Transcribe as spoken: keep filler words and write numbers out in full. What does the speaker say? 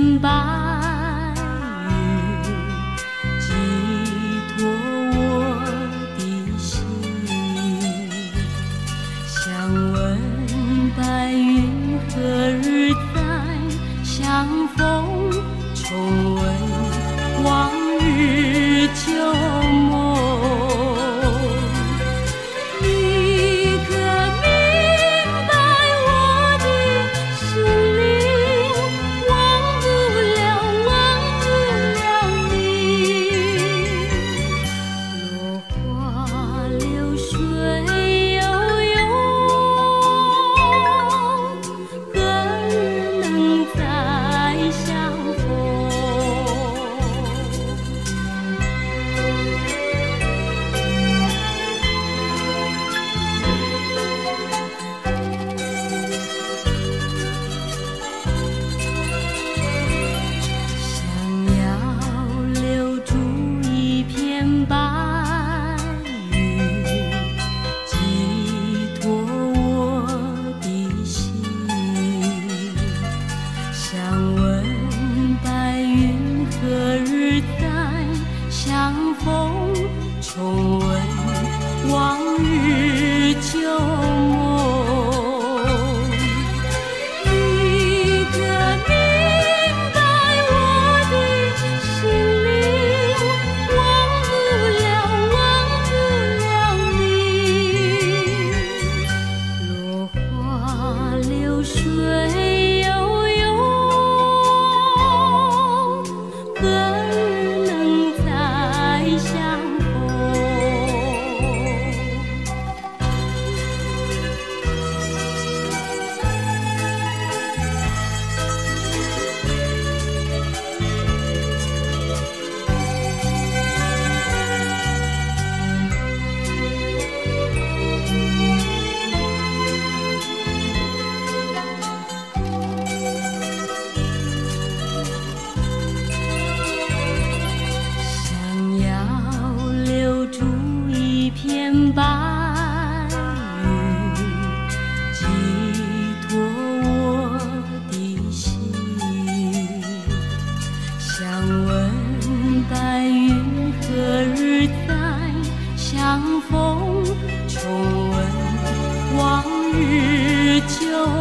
白云，寄托我的心。想问白云何日再相逢，重温往日旧梦。你可明白我的心灵，忘不了，忘不了你。落花流水悠悠，何日能再相逢？想要留住一片白云，寄托我的心。想问白云何日再相逢，重温往日旧梦。你可明白我的心灵，忘不了，忘不了你。落花流水悠悠，何日能再相逢？想要留住一片白云，寄托我的心。想问白云何日再相逢，重温往日旧